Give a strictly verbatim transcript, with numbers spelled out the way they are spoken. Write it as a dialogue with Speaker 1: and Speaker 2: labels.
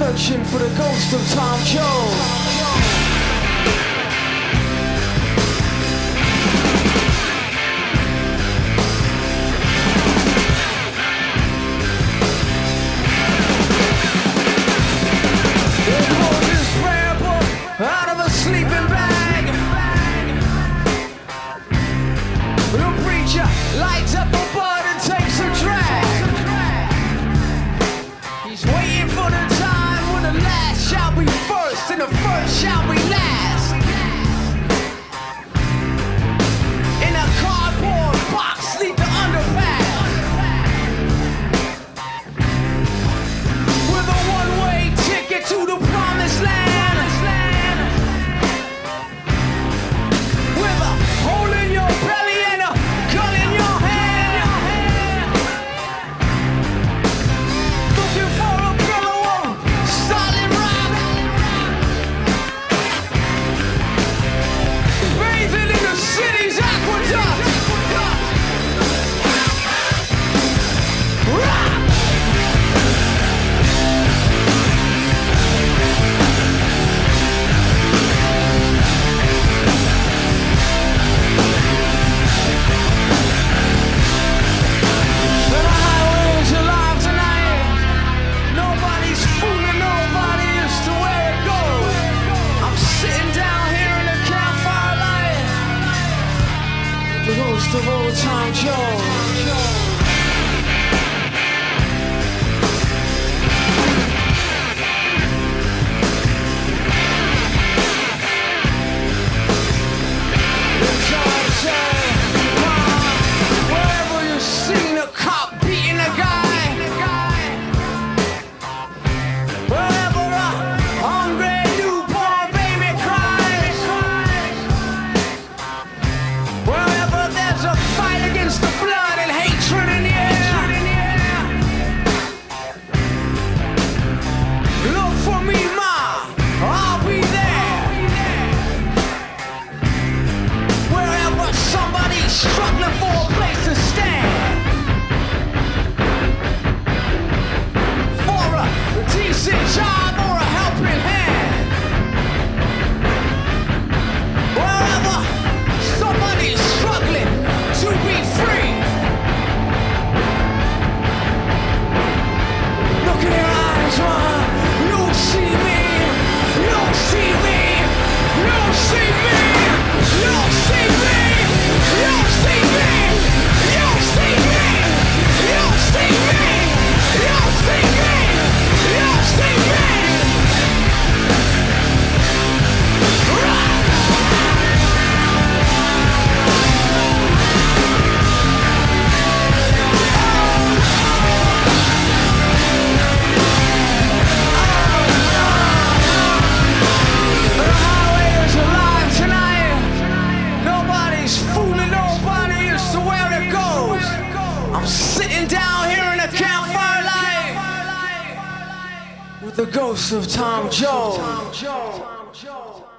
Speaker 1: searching for the ghost of Tom Jones. Out of a sleeping bag, the preacher lights up a bud and takes a drag. He's waiting for the time when the last shall be first and the first shall be last. In a cardboard box neath the underpass, with a one-way ticket to the promised land. The ghost of old Tom Jones. Wherever you've seen a cop beating a guy, wherever a hungry newborn baby cries, wherever there's a fight against the blood and hatred in the air, look for me, ma, I'll be there. Wherever somebody's struggling for a place to stand, for a decent job or a helping hand, wherever somebody's struggling to be free, look in your eyes, ma, you'll see me, you'll see me, you'll see me, you'll see me, you'll see me, you'll see me, you'll see me, you'll see me, you'll see me. The highway is alive tonight. Nobody's fooling nobody as to where it goes. I'm sitting down here in a campfire light with the ghost of Tom Jones.